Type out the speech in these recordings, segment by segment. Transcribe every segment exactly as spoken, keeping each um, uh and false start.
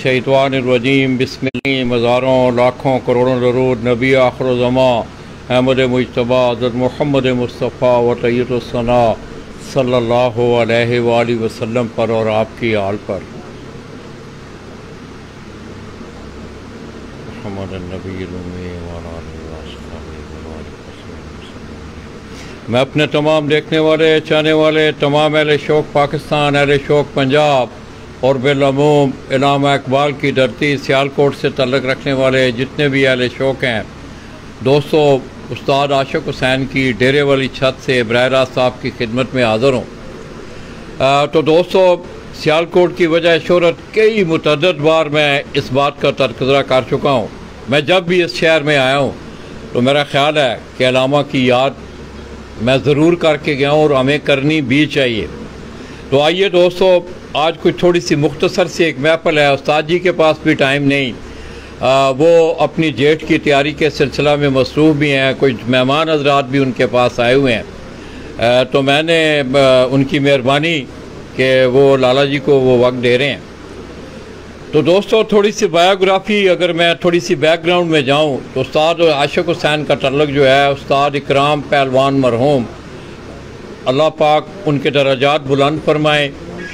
मिनश्शैतानिर्रजीम बिस्मिल्लाह। हज़ारों लाखों करोड़ों दरूद नबी आखिर ज़मा अहमद मुज्तबा हज़रत मोहम्मद मुस्तफ़ा व तय्यबुस्सना सल्लल्लाहु अलैहि वालैहि वसल्लम पर और आपकी आल पर। मैं अपने तमाम देखने वाले चाहने वाले तमाम अहले शौक़ पाकिस्तान, अहले शौक़ पंजाब और बिलअमूम इलामा इकबाल की धरती सियालकोट से तल्लुक़ रखने वाले जितने भी अहले शौक़ हैं दोस्तों, उस्ताद आशिक़ हुसैन की डेरे वाली छत से बराह रास्त आपकी खिदमत में हाज़िर हूँ। तो दोस्तों, सियालकोट की वजह शोहरत कई मुतअद्दिद बार मैं इस बात का तज़किरा कर चुका हूँ। मैं जब भी इस शहर में आया हूँ तो मेरा ख्याल है कि अलामा की याद मैं ज़रूर करके गया हूँ और हमें करनी भी चाहिए। तो आइए दोस्तों, आज कुछ थोड़ी सी मुख्तसर सी एक महफिल है। उस्ताद जी के पास भी टाइम नहीं, आ, वो अपनी जेठ की तैयारी के सिलसिला में मसरूफ़ भी हैं, कुछ मेहमान हज़रात भी उनके पास आए हुए हैं। आ, तो मैंने आ, उनकी मेहरबानी कि वो लाला जी को वो वक्त दे रहे हैं। तो दोस्तों, थोड़ी सी बायोग्राफ़ी अगर मैं थोड़ी सी बैकग्राउंड में जाऊं तो उस्ताद आशिक़ हुसैन का तल्लुक़ जो है उस्ताद इकराम पहलवान मरहूम, अल्लाह पाक उनके दर्जात बुलंद फरमाए।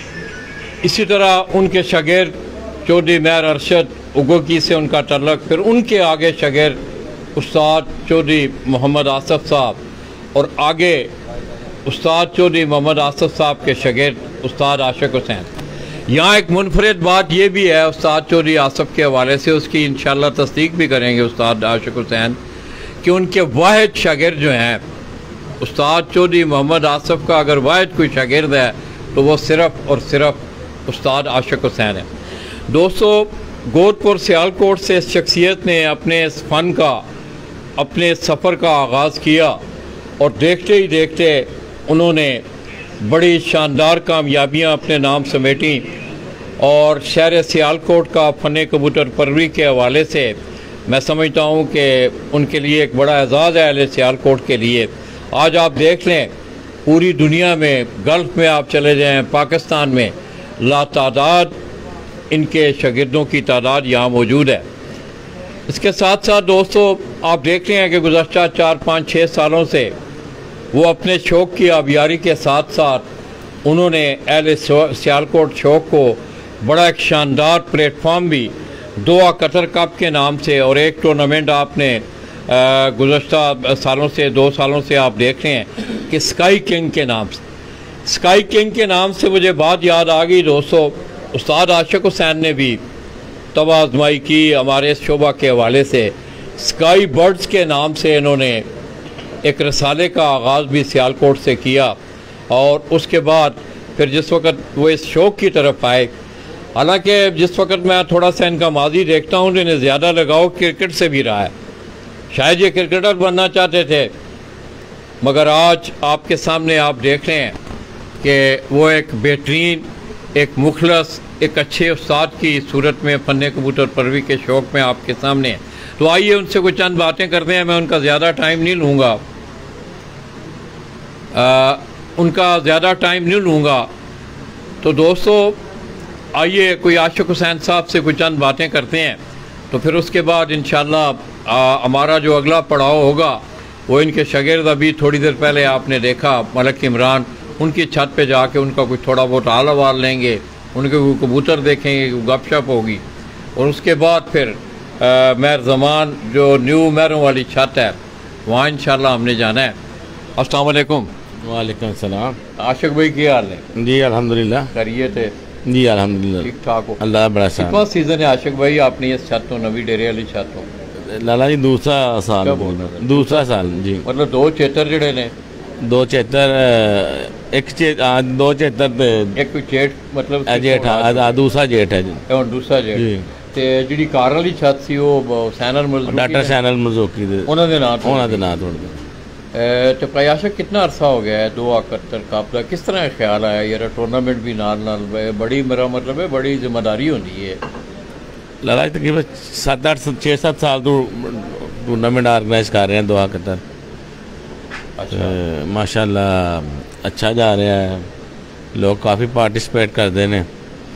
इसी तरह उनके शागिर्द चौधरी मेहर अरशद उगोकी से उनका तल्लुक़, फिर उनके आगे शागिर्द उस्ताद चौधरी मोहम्मद आसफ़ साहब और आगे उस्ताद चौधरी मोहम्मद आसफ़ साहब के शागिर्द उस्ताद आशिक़ हुसैन। यहाँ एक मुनफरिद बात यह भी है उस्ताद चौधरी आसफ़ के हवाले से, उसकी इंशाअल्लाह तस्दीक भी करेंगे उस्ताद आशिक़ हुसैन, कि उनके वाहिद शागिर्द जो हैं उस्ताद चौधरी मोहम्मद आसफ़ का अगर वाहिद कोई शागिर्द है तो वो सिर्फ़ और सिर्फ उस्ताद आशिक़ हुसैन है। दोस्तों, गोदपुर सियालकोट से इस शख्सियत ने अपने इस फ़न का, अपने सफ़र का आगाज़ किया और देखते ही देखते उन्होंने बड़ी शानदार कामयाबियां अपने नाम समेटी और शहर सियालकोट का फ़न कबूतर परवरी के हवाले से मैं समझता हूं कि उनके लिए एक बड़ा एजाज़ है अहले सियालकोट के लिए। आज आप देख लें, पूरी दुनिया में, गल्फ़ में आप चले जाएं, पाकिस्तान में लातादाद इनके शागिर्दों की तादाद यहाँ मौजूद है। इसके साथ साथ दोस्तों, आप देख रहे हैं कि गुज़श्ता चार पाँच छः सालों से वो अपने शौक़ की आबियारी के साथ साथ उन्होंने अहले सियालकोट शौक़ को बड़ा एक शानदार प्लेटफॉर्म भी दोहा कतर कप के नाम से और एक टूर्नामेंट आपने गुज़श्ता सालों से दो सालों से आप देख रहे हैं कि स्काई किंग के नाम से स्काई किंग के नाम से मुझे बात याद आ गई दोस्तों, उस्ताद आशिक़ हुसैन ने भी तब आजमाई की हमारे इस शोबा के हवाले से। स्काई बर्ड्स के नाम से इन्होंने एक रसाले का आगाज़ भी सियालकोट से किया और उसके बाद फिर जिस वक़्त वो इस शौक़ की तरफ आए, हालांकि जिस वक़्त मैं थोड़ा सा इनका माजी देखता हूँ तो इन्हें ज़्यादा लगाव क्रिकेट से भी रहा है। शायद ये क्रिकेटर बनना चाहते थे, मगर आज आपके सामने आप देख रहे हैं कि वो एक बेहतरीन, एक मुखलस, एक अच्छे उस्ताद की सूरत में फ़न कबूतर परवरी के शौक़ में आपके सामने है। तो आइए उनसे कुछ चंद बातें करते हैं। मैं उनका ज़्यादा टाइम नहीं लूँगा, उनका ज़्यादा टाइम नहीं लूँगा तो दोस्तों, आइए कोई आशिक़ हुसैन साहब से कुछ चंद बातें करते हैं। तो फिर उसके बाद इंशाअल्लाह हमारा जो अगला पड़ाव होगा वो इनके शागिर्द, अभी थोड़ी देर पहले आपने देखा मलिक इमरान, उनकी छत पे जाके उनका कुछ थोड़ा बहुत हाल अहवाल लेंगे, उनके कबूतर देखेंगे, गपशप होगी और उसके बाद फिर मेहर ज़मान जो न्यू महरों वाली छत है वहाँ इंशाअल्लाह हमने जाना है। अस्सलाम वालेकुम। वालेकुम सलाम। आशिक़ भाई क्या हाल है? जी अल्हम्दुलिल्लाह। खैरियत है? जी अल्हम्दुलिल्लाह ठीक ठाक हो? अल्लाह बड़ा सा। कितना सीज़न है आशिक़ भाई आपने इस छत तो नवी डेरे वाली छत तो? लाला जी दूसरा साल। दूसरा साल जी। मतलब दो चेतर जड़े ने? दो चेतर, एक चे, आ, दो चेतर एक जेठ, मतलब जेठ, दूसरा जेठ है जी। दूसरा जेठ ਤੇ ਜਿਹੜੀ ਕਾਰ ਵਾਲੀ ਛੱਤ ਸੀ ਉਹ ਸੈਨਲ ਮਰਜ਼ੂਕੀ, ਡਾਕਟਰ ਸੈਨਲ ਮਰਜ਼ੂਕੀ ਦੇ ਉਹਨਾਂ ਦੇ ਨਾਂ ਉਹਨਾਂ ਦੇ ਨਾਂ ਤੋਂ। ਤੇ ਭਾਈ ਆਸ਼ਿक़ कितना अरसा हो गया है दो इकहत्तर कप का? किस तरह ख्याल आया यार टूर्नामेंट भी नाल नाल बड़ी, मेरा मतलब है बड़ी जिम्मेदारी होती है। लाला जी तकरीबन सत्त अठ छे सत्त साल तो टूर्नामेंट ऑर्गेनाइज कर रहे हैं दोहा कतर। अच्छा, माशाअल्लाह अच्छा जा रहा है, लोग काफ़ी पार्टिसिपेट करते हैं।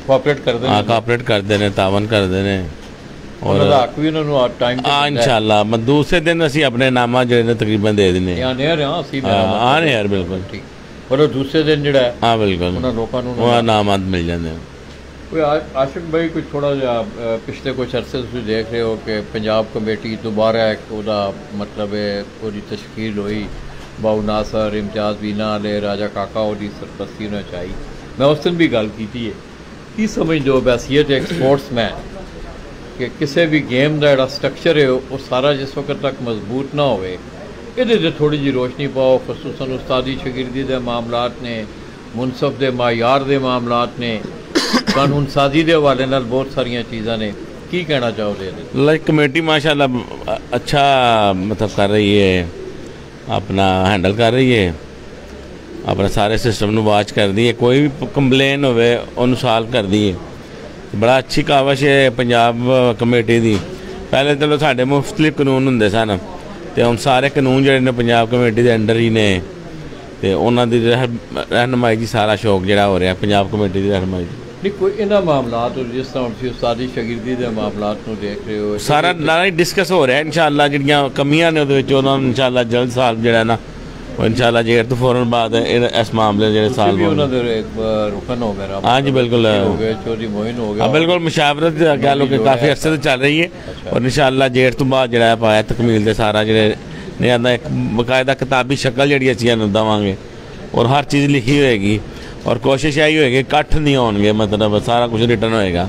ਕੋਆਪਰੇਟ ਕਰਦੇ ਹਾਂ ਕੋਆਪਰੇਟ ਕਰਦੇ ਨੇ, ਤਾਵਨ ਕਰਦੇ ਨੇ। और हक भी उन्होंने टाइम हाँ इंशाल्लाह मैं दूसरे दिन असी अपने नामा जो तकरीबन दे देने हाँ ने यार बिल्कुल ठीक। और दूसरे दिन जो हाँ बिल्कुल वहाँ नामात मिल जाते हैं। कोई आशिक भाई कुछ थोड़ा जा पिछले कुछ अरसे तुम देख रहे हो कि पंजाब कमेटी दोबारा एक उदा मतलब पूरी तश्कील हुई, बाऊ नासर इम्तियाज़ बीना ले राजा काका और सरपरस्ती ने चाहिए। मैं उस दिन भी गल की थी की समझ दो बैसीयत एक स्पोर्ट्समैन कि किसी भी गेम का जोड़ा स्ट्रक्चर है वो सारा जिस वक्त तक मजबूत ना हो, ये थोड़ी जी रोशनी पाओ, खसूसन उस्तादी शगिर्दी के मामलात ने, मुनसफ के मायार के मामलात ने, कानून साजी के हवाले नाल बहुत सारिया चीज़ा ने, की कहना चाहोगे? लाइक कमेटी माशाल्लाह अच्छा मतलब कर रही है, अपना हैंडल कर रही है, अपना सारे सिस्टम को वाच कर दी है, कोई भी कंप्लेन होवे उन्होंने सॉल्व कर दी है। बड़ा अच्छी कावश है पंजाब कमेटी की। पहले चलो साढ़े मुख्तलिफ कानून होंगे सन, तो हम सारे कानून जोड़े ने पंजाब कमेटी के अंडर ही ने, तो उन्होंने रहनुमाई की सारा शौक जोड़ा हो रहा पंजाब कमेटी की रहनुमाई नहीं कोई इन्होंने मामलात जिस तरह उस्तादी शगिर्दी के मामलात को देख रहे हो सारा नारा ही डिस्कस हो रहा है। इंशाल्लाह जिहड़ियां कमियां ने उन्होंने इंशाल्लाह जल्द साल जो ना और इंशाल्लाह जेर तो फौरन बाद इस मामले जो साल रुकन हो गया। हाँ जी बिल्कुल चौधरी मोइन हो गया। हाँ बिल्कुल मुशावरत कह लो कि काफ़ी अरसे से चल रही है। अच्छा। और इंशाल्लाह जेर तो बाद जो पाया तकमील के सारा जो ने आंदा एक बकायदा किताबी शक्ल जी असी देवांगे और हर चीज़ लिखी होएगी और कोशिश यही होएगी कट्ठ नहीं होंगे, मतलब सारा कुछ रिटर्न होएगा।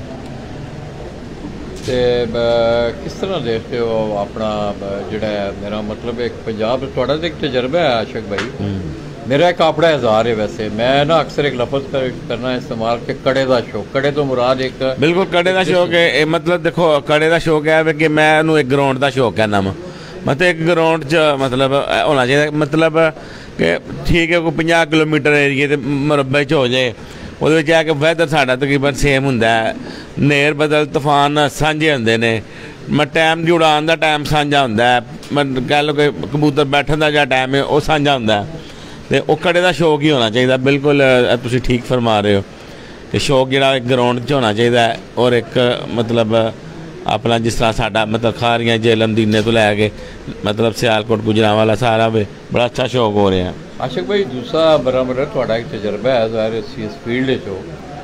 तो किस तरह देखते हो अपना जोड़ा मेरा मतलब एक पंजाब थोड़ा तो एक तजर्बा है आशिक भाई, मेरा एक अपना इजहार है। वैसे मैं ना अक्सर एक लफ्ज़ कर, करना इस्तेमाल के कड़े का शौक, कड़े तो मुराद एक बिल्कुल कड़े का शौक है। मतलब देखो कड़े का शौक है कि मैं एक ग्राउंड का शौक है नाम मतलब एक ग्राउंड च मतलब होना चाहिए, मतलब कि ठीक है कोई पचास किलोमीटर एरिए मुरबे च हो जाए, वो आके वैदर साढ़ा तकरीबन सेम होंगे, नेर बदल तूफान सांझे होंगे ने, मैं टाइम की उड़ान का टाइम सांझा होंगे, मैं कह लो कि कबूतर बैठने का जो टाइम है वह सांझा होंगे, तो वह कड़े का शौक ही होना चाहिए। बिल्कुल तुम ठीक फरमा रहे हो कि शौक जो एक ग्राउंड च होना चाहिए और एक मतलब अपना जिस तरह साडा मतलब खारियां जेलम दीने तो लैके मतलब सियालकोट गुजरांवाला सारा भी बड़ा अच्छा शौक हो रहा है। आशिक भाई दूसरा बराबर थोड़ा एक तजर्बा है ज़ाहिर इस फील्ड चो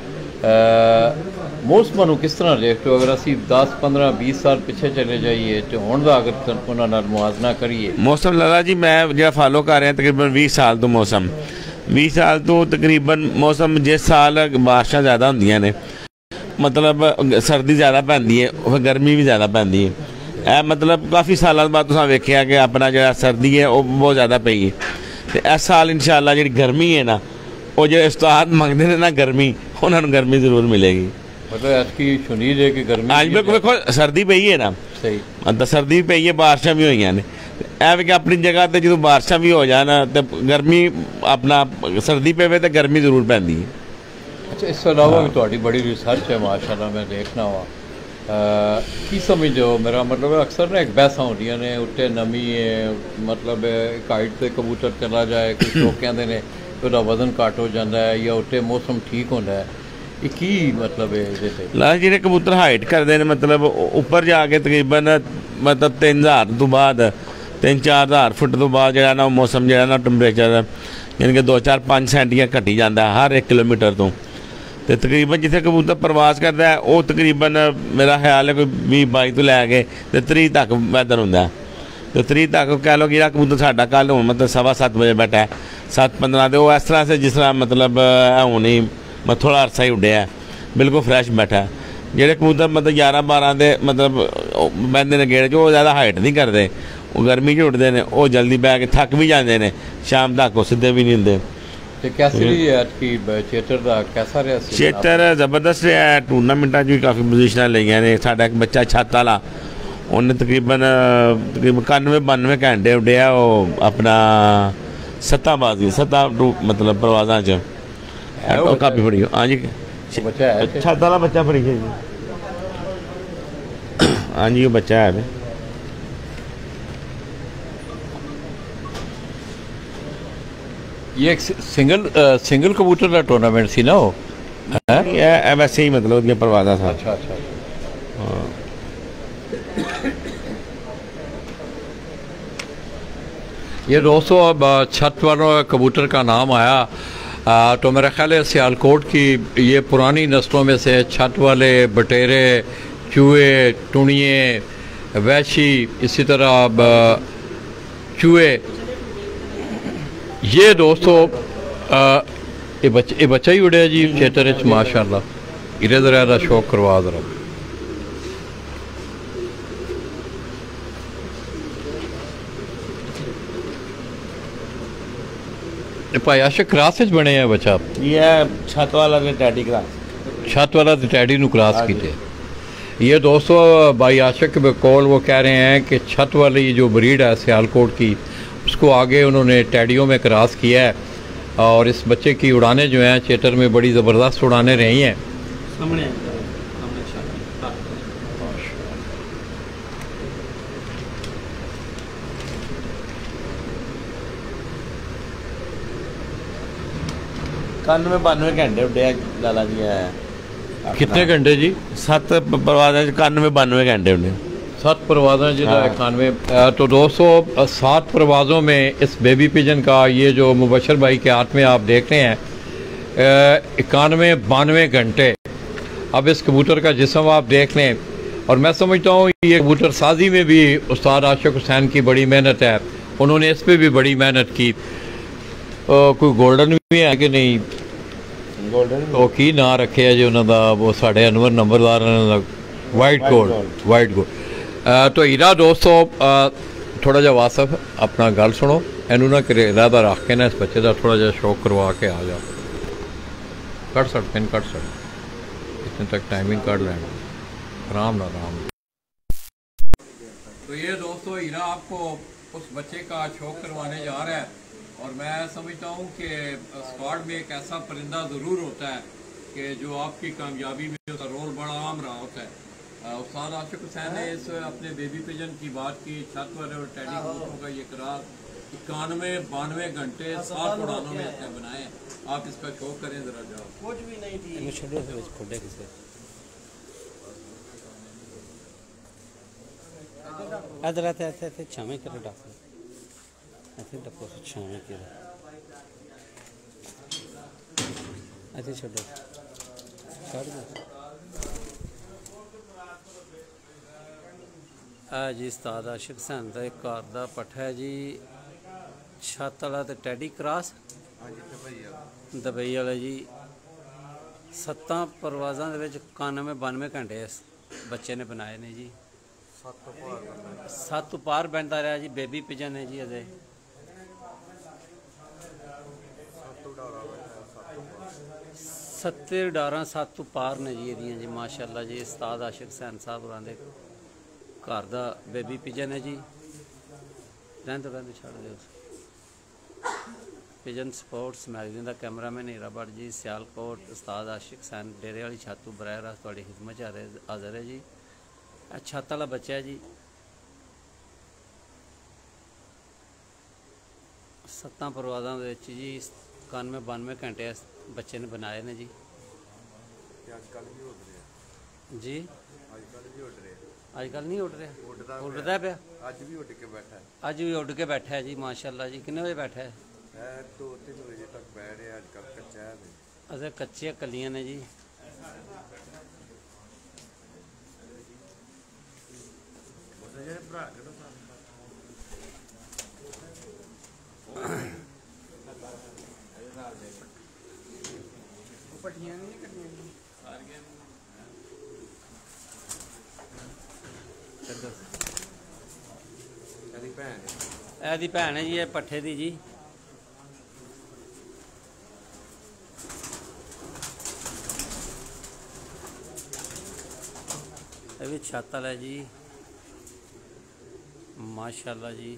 मौसम किस तरह देखते हो? अगर असी दस पंद्रह बीस साल पिछे चले जाइए तो हुण दा अगर उन्होंने मुआवजना करिए मौसम लगा जी मैं जो फॉलो कर रहा तकरीबन बीस साल तो मौसम बीस साल तो तकरीबन मौसम जिस साल बारिशां ज़्यादा होंदियां ने मतलब सर्दी ज़्यादा पैंदी है और गर्मी भी ज़्यादा पैंदी है। ए मतलब काफ़ी सालों बाद तुसां वेखिया कि अपना जो सर्दी है वो बहुत ज़्यादा पई है, तो इस साल इंशाल्लाह जी गर्मी है ना वो जो उस्ताद मंगते हैं ना गर्मी उन्होंने गर्मी जरूर मिलेगी। मतलब ऐसी सुनीद है कि गर्मी आज भी देखो सर्दी पई है ना सही मतलब सर्दी भी पई है बारिशां भी हुई ने ऐ कि अपनी जगह तो जो बारिशां भी हो जाए तो गर्मी अपना सर्दी पे तो गर्मी जरूर पैंदी है। अच्छा इस अलावा भी थोड़ी बड़ी रिसर्च है माशाल्लाह मैं देखना हुआ की समझ हो मेरा मतलब अक्सर ना एक बहसा होंदियां ने उत्ते नमी है मतलब एक हाइट से कबूतर चला जाए कुछ लोग कहते हैं उसका वजन घट हो जाता है या उत्ते मौसम ठीक होता है ये की मतलब है ला जो कबूतर हाइट करते हैं मतलब उपर जाके तकरीबन मतलब तीन हज़ार तो बाद तीन चार हज़ार फुट तो बाद जो ना मौसम जो ना टैंपरेचर यानी कि दो चार पाँच सेंटियां घटी जाता है हर एक किलोमीटर तो तो तकरीबन जिथे कबूतर प्रवास करता है वो तकरीबन मेरा ख्याल है कोई भी बाई तो लैके तो त्री तक वैदर होंगे तो त्री तक कह लो कि कबूतर साडा कल हूँ मतलब सवा सत्त बजे बैठा है सत्त पंद्रह तो इस तरह से जिस तरह मतलब हूँ नहीं मैं थोड़ा अरसा ही उड्या है बिल्कुल फ्रैश बैठा है। जेडे कबूतर मतलब ग्यारह बारह के मतलब बहते हैं गेड़ च वो ज़्यादा हाइट नहीं करते वो गर्मी च उठते हैं वो जल्दी बह के थक भी जाते हैं शाम तक वो सीधे भी नहीं होंगे। चेतर जबरदस्त रहा है टूरनामेंटा भी काफ़ी पोजिशन लिया ने साडा एक बच्चा छत वाला उन्हें तकरीबन तकरीबन इक्यानवे बानवे घंटे उड्या वो अपना सत्ता बाजी सत्ता मतलब परवाजा च काफ़ी बड़ी हाँ जी छत वाला बच्चा बड़ी है हाँ जी वो बच्चा है। ये एक सिंगल सिंगल कबूतर का टूर्नामेंट सी ना हो ये वैसे ही मतलब ये परवाजा था। अच्छा अच्छा। हाँ। ये दोस्तों अब छत वालों कबूतर का नाम आया आ, तो मेरा ख्याल है सियालकोट की ये पुरानी नस्लों में से छत वाले, बटेरे, चूहे, टुनिए, वैशी, इसी तरह चूहे, ये दोस्तों आ, ये बच्चे ये बच्चा ही उड़े जी खेतर च माशाअल्लाह। इरे जरा दा शौक करवा जरा। भाई आशिक क्रास च बने हैं बच्चा। ये छत वाला ते टैडी क्रास, छत वाला तो टैडी नु क्रास कीते। ये दोस्तों भाई आशिक बकौल वो कह रहे हैं कि छत वाली जो ब्रीड है सियालकोट की, उसको आगे उन्होंने टैडियों में क्रॉस किया है और इस बच्चे की उड़ानें जो हैं चेटर में बड़ी ज़बरदस्त उड़ानें रही हैं। सामने कानवे बानवे घंटे उड्डे लाला जी है। कितने घंटे जी? सत्त परवाजा कानवे बानवे घंटे उड्डे। सात परवाज़ों जिला इक्यानवे। तो दोस्तों सात परवाज़ों में इस बेबी पिजन का ये जो मुबशर भाई के हाथ में आप देख रहे हैं इक्यानवे बानवे घंटे। अब इस कबूतर का जिस्म आप देख लें, और मैं समझता हूँ ये कबूतर साजी में भी उस्ताद आशिक हुसैन की बड़ी मेहनत है, उन्होंने इस पर भी बड़ी मेहनत की। आ, कोई गोल्डन भी है कि नहीं? गोल्डन वो की ना रखे है जी उन्होंने, वो साढ़े अनवर नंबरदार वाइट गोल्ड, वाइट गोल्ड। आ, तो हीरा दोस्तों आ, थोड़ा जा वासफ अपना गल सुनो, इनू ना करे इरादा रख के ना इस बच्चे का थोड़ा जा शौक करवा के आ जाओ। कट सक पिन कट सक, इतने तक टाइमिंग कर लेना आराम ना आराम। तो ये दोस्तों हीरा आपको उस बच्चे का शौक करवाने जा रहा है, और मैं समझता हूँ कि स्क्वाड में एक ऐसा परिंदा ज़रूर होता है कि जो आपकी कामयाबी में उसका रोल बड़ा आम रहा होता है। उस्ताद आशिक हुसैन ने इस अपने बेबी पिजन की बात की, छत वाले और टैडी कबूतरों का ये करार इक्यानवे बानवे घंटे सात उड़ानों में इसने बनाए। आप इसका शौक करें जरा जाओ। कुछ भी नहीं थी इधर आते आते आते छामे करे डाक ऐसे डको छामे करे ऐसे छोड़ो काट दो। जी उस्ताद आशिक हुसैन का एक घर का पट्ठा है जी, छत वाला तो टैडी क्रास दुबई वाला जी। सत्तां परवाज़ां दे विच इक्यानवे बानवे घंटे इस बच्चे ने बनाए ने जी। सत्त पार बनता रहा जी। बेबी पिजन है जी अजे सत्तर डारा सत्त पार ने जी एदियां जी माशाअल्लाह जी। उस्ताद आशिक हुसैन साहब होरां दे घर का बेबी पिजन है जी। रहने रहने छड़ दो। पिजन स्पोर्ट्स मैगजीन का कैमरामैन हीरा भट्ट जी, सियालकोट। उस्ताद आशिक हुसैन डेरे वाली छत बरह रास्त थोड़ी खिदमत हाज़र है जी। छत वाला बच्चा है जी। सत्तां परवाज़ां दे विच जी इक्यानवे बानवे घंटे इस बच्चे ने बनाए ने जी। जी अजकल नहीं उड़ रहा, उड़ता पे अज भी उड़ के बैठा है। अज भी उड़ के बैठा है जी माशाअल्लाह जी। कितने बजे बैठा है? दो तीन बजे तक बैठ रहा। अजकल कच्चा है। अच्छा कच्चिया कलियां ने जी। एदी भैन है जी, ये पट्ठे दी जी। ये भी छत वाला है जी माशाअल्लाह जी।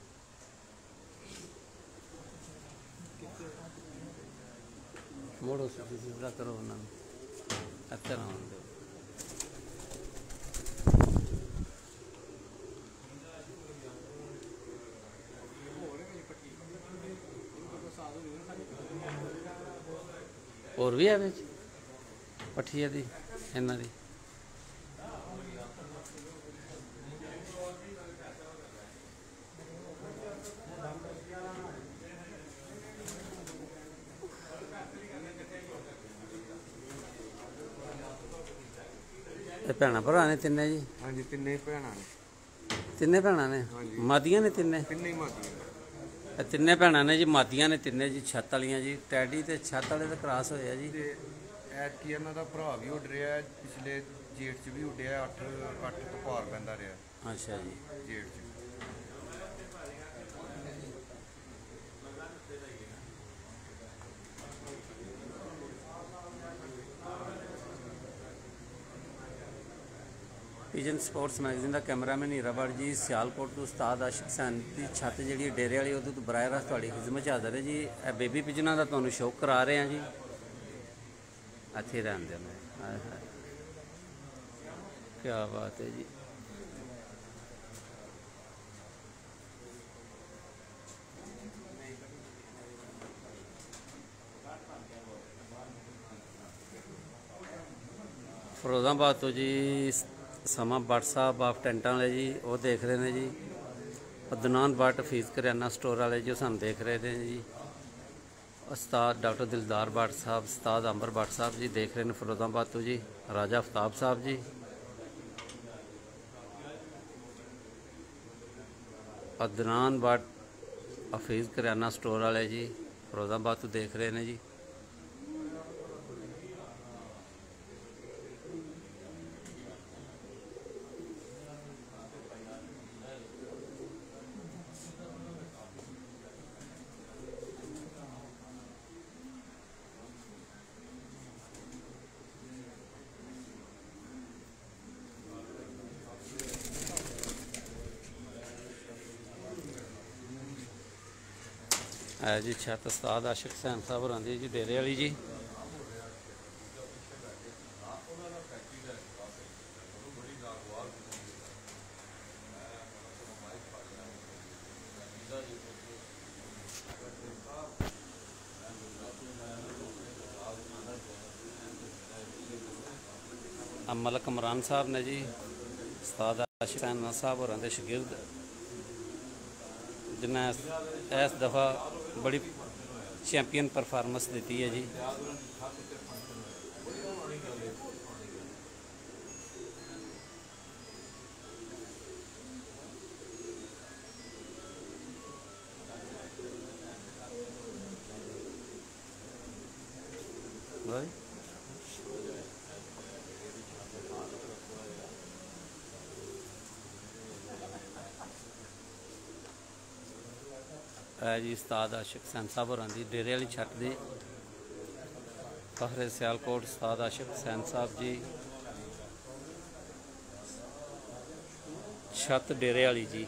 मोड़ो ਸਿੱਧਾ ਕਰੋ ਉਹਨਾਂ ਨੂੰ ਇੱਥੇ ਨਾ ਆਉਣ ਦਿਓ। ਹੋਰ ਵੀ ਹੈ ਵਿੱਚ ਪੱਠੀ ਦੀ ਇਹਨਾਂ ਦੀ ਇਹ ਭੈਣਾਂ ਭਰਾ ਨੇ ਤਿੰਨੇ ਜੀ? ਹਾਂਜੀ ਤਿੰਨੇ ਭੈਣਾਂ ਨੇ। ਤਿੰਨੇ ਭੈਣਾਂ ਨੇ ਮਾਦੀਆਂ ਨੇ ਤਿੰਨੇ? ਤਿੰਨੇ ਹੀ ਮਾਦੀਆਂ। ਇਹ ਤਿੰਨੇ ਭੈਣਾਂ ਨੇ ਜੀ, ਮਾਦੀਆਂ ਨੇ ਤਿੰਨੇ ਜੀ, ਛੱਤ ਵਾਲੀਆਂ ਜੀ। ਟੈਡੀ ਤੇ ਛੱਤ ਵਾਲੇ ਦਾ ਕ੍ਰਾਸ ਹੋਇਆ ਜੀ। ਤੇ ਐਤਕੀ ਇਹਨਾਂ ਦਾ ਭਰਾ ਵੀ ਉੱਡ ਰਿਹਾ, ਪਿਛਲੇ ਜੇਠ 'ਚ ਵੀ ਉੱਡਿਆ, ਅੱਠ ਅੱਠ ਤੋਂ ਪਾਰ ਪੈਂਦਾ ਰਿਹਾ। ਅੱਛਾ ਜੀ। ਜੇਠ 'ਚ ਪਿਜਨ ਸਪੋਰਟਸ ਮੈਗਜ਼ੀਨ ਦਾ ਕੈਮਰਾਮੈਨ ਹੀਰਾਬੜ ਜੀ, ਸਿਆਲਕੋਟ ਤੋਂ ਉਸਤਾਦ ਆਸ਼ਿਕ ਹੁਸੈਨ ਦੀ ਛੱਤ ਜਿਹੜੀ ਡੇਰੇ ਵਾਲੀ ਉਹਦੇ ਤੋਂ ਬਰਾਹ ਰਾਸਤ ਤੁਹਾਡੀ ਖਿਦਮਤ 'ਚ ਹਾਜ਼ਰ ਹੈ ਜੀ। ਇਹ ਬੇਬੀ ਪਿਜਨਾਂ ਦਾ ਤੁਹਾਨੂੰ ਸ਼ੌਕ ਕਰਾ ਰਹੇ ਹਾਂ ਜੀ। ਇੱਥੇ ਰਹਿੰਦੇ ਨੇ। ਹਾਏ ਹਾਏ ਕੀ ਬਾਤ ਹੈ ਜੀ। ਫਿਰੋਜ਼ਾਬਾਦ ਤੋਂ ਜੀ ਸਮਾਂ ਬੱਟ ਸਾਹਿਬ ਆਫ ਟੈਂਟਾਂ ਵਾਲੇ ਜੀ, ਉਹ ਦੇਖ ਰਹੇ ਨੇ ਜੀ। ਅਦਨਾਨ ਬੱਟ ਫੀਸ ਕਰਿਆਨਾ ਸਟੋਰ ਵਾਲੇ ਜੀ, ਉਹ ਸਾਨੂੰ ਦੇਖ ਰਹੇ ਨੇ ਜੀ। ਉਸਤਾਦ ਡਾਕਟਰ ਦਿਲਦਾਰ ਬੱਟ ਸਾਹਿਬ, ਉਸਤਾਦ ਅੰਬਰ ਬੱਟ ਸਾਹਿਬ ਜੀ ਦੇਖ ਰਹੇ ਨੇ ਫਿਰੋਜ਼ਾਬਾਦ ਤੋਂ ਜੀ। ਰਾਜਾ ਅਫਤਾਬ ਸਾਹਿਬ ਜੀ, ਅਦਨਾਨ ਬੱਟ ਹਫੀਜ਼ ਕਰਿਆਨਾ ਸਟੋਰ ਵਾਲੇ ਜੀ ਫਿਰੋਜ਼ਾਬਾਦ ਤੋਂ ਦੇਖ ਰਹੇ ਨੇ ਜੀ। है जी छत उस्ताद आशिक हुसैन साहब होरां दी जी डेरे वाली जी। मलक इमरान साहब ने जी उस्ताद आशिक हुसैन साहब होरां दे शागिर्द, जिन्हें इस दफ़ा बड़ी चैंपियन परफॉर्मेंस दी है जी। भाई है जी उस्ताद आशिक हुसैन साहब होरां दी डेरे वाली छत दी फखरे सियालकोट उस्ताद आशिक हुसैन साहब जी छत डेरे वाली जी।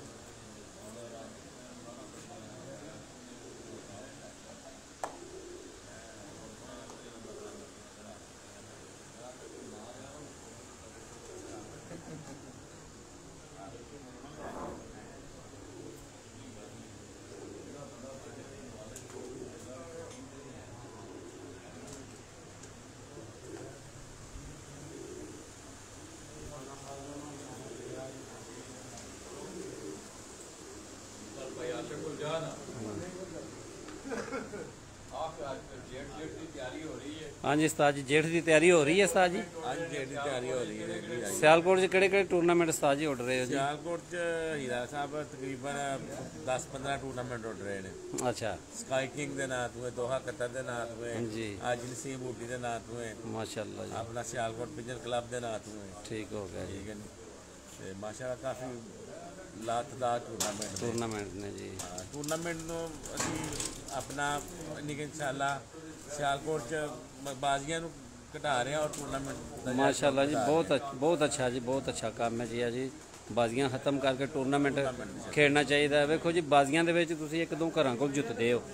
हाँ जी उस्ताद जी जेठ की तैयारी हो रही है उस्ताद जी? हाँ जी जेठ की तैयारी हो रही है। सियालकोट च केड़े केड़े टूर्नामेंट उस्ताद जी उड़ रहे हो जी? सियालकोट च हीरा साहब तकरीबन दस पंद्रह टूर्नामेंट उड़ रहे हैं। अच्छा। स्काई किंग के नाम हुए, दोहा कतर के नाम हुए जी, आज नसीब बूटी के नाम हुए, माशाल्लाह जी। अपना सियालकोट पिजन क्लब के नाम हुए। ठीक हो गया जी। ठीक है नी माशाल्लाह काफ़ी लातदार टूर्नामेंट टूर्नामेंट ने जी। हाँ टूर्नामेंट ਨੂੰ ਅਸੀਂ ਆਪਣਾ ਨਿਕ ਇਨਸ਼ਾਅੱਲਾ सियालकोट च बाजियां ਨੂੰ ਘਟਾ ਰਹੇ ਹਾਂ और टूर्नामेंट माशाल्लाह जी बहुत बहुत अच्छा जी, बहुत अच्छा काम है जी। जी ਬਾਜ਼ੀਆਂ ਖਤਮ ਕਰਕੇ ਟੂਰਨਾਮੈਂਟ ਖੇਡਣਾ ਚਾਹੀਦਾ। ਵੇਖੋ ਜੀ ਬਾਜ਼ੀਆਂ ਦੇ ਵਿੱਚ ਤੁਸੀਂ ਇੱਕ ਦੋ ਘਰਾਂ ਕੋਲ ਜਿੱਤਦੇ ਹੋ,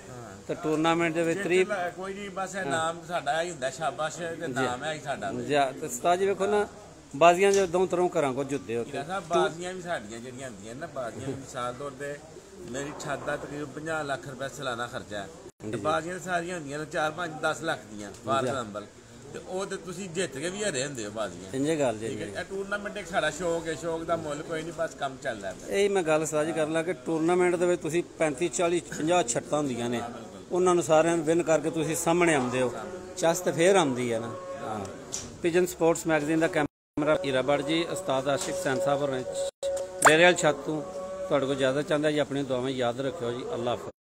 ਤੇ ਟੂਰਨਾਮੈਂਟ ਦੇ ਵਿੱਚ ਤੀਹ ਕੋਈ ਨਹੀਂ, ਬਸ ਇਹ ਨਾਮ ਸਾਡਾ ਹੀ ਹੁੰਦਾ, ਸ਼ਾਬਾਸ਼ ਤੇ ਨਾਮ ਹੈ ਹੀ ਸਾਡਾ। ਜਾਂ ਤੇ ਉਸਤਾਦ ਜੀ ਵੇਖੋ ਨਾ ਬਾਜ਼ੀਆਂ ਜੋ ਦੋ ਤਰ੍ਹਾਂ ਘਰਾਂ ਕੋ ਜੁੱਦੇ ਉੱਤੇ ਸਾਹਿਬ ਬਾਜ਼ੀਆਂ ਵੀ ਸਾਡੀਆਂ ਜਿਹੜੀਆਂ ਹੁੰਦੀਆਂ ਨਾ, ਬਾਜ਼ੀਆਂ ਵੀ ਮਿਸਾਲ ਤੌਰ ਤੇ ਮੇਰੀ ਛੱਤ ਦਾ ਤਕਰੀਬਨ ਪੰਜਾਹ ਲੱਖ ਰੁਪਏ ਸਾਲਾਨਾ ਖਰਚਾ ਹੈ ਤੇ ਬਾਜ਼ੀਆਂ ਸਾਰੀਆਂ ਹੁੰਦੀਆਂ ਨੇ ਚਾਰ ਪੰਜ ਦਸ ਲੱਖ ਦੀਆਂ ਫਾਰ ਐਗਜ਼ਾਮਪਲ, ਤੇ ਉਹ ਤੇ ਤੁਸੀਂ ਜਿੱਤ ਕੇ ਵੀ ਹਰੇ ਹੁੰਦੇ ਹੋ ਬਾਜ਼ੀਆਂ। ਇੰਜੇ ਗੱਲ ਜੀ, ਇਹ ਟੂਰਨਾਮੈਂਟ ਇੱਕ ਸਾਡਾ ਸ਼ੌਕ ਹੈ, ਸ਼ੌਕ ਦਾ ਮੁੱਲ ਕੋਈ ਨਹੀਂ, ਬਸ ਕੰਮ ਚੱਲਦਾ ਹੈ। ਇਹ ਮੈਂ ਗੱਲ ਸਾਂਝੀ ਕਰ ਲਾਂ ਕਿ ਟੂਰਨਾਮੈਂਟ ਦੇ ਵਿੱਚ ਤੁਸੀਂ ਪੈਂਤੀ ਚਾਲੀ ਪੰਜਾਹ ਛੱਤਾਂ ਹੁੰਦੀਆਂ ਨੇ, ਉਹਨਾਂ ਨੂੰ ਸਾਰਿਆਂ ਨੂੰ ਵਿਨ ਕਰਕੇ ਤੁਸੀਂ ਸਾਹਮਣੇ ਆਉਂਦੇ ਹੋ, ਚਸ ਤੇ ਫੇਰ ਆਉਂਦੀ ਹੈ ਨਾ। ਹਾਂ, ਪਿਜਨ ਸਪੋਰਟਸ ਮੈਗਜ਼ੀਨ ਦਾ ਕੈਮਰਾ ਹੀਰਾਬੜ ਜੀ, ਉਸਤਾਦ ਆਸ਼ਿਕ ਸੈਨ ਸਾਹਿਬ ਹੋਰਾਂ ਡੇਰੇ ਵਾਲੀ ਛੱਤ ਤੋਂ ਤੁਹਾਡੇ ਕੋਲ ਇਜਾਜ਼ਤ ਚਾਹੁੰਦਾ ਜੀ। ਆਪਣੀ ਦੁਆਵਾਂ ਯਾਦ ਰੱਖਿਓ ਜੀ। ਅੱਲਾਹ ਹਾਫਿਜ਼।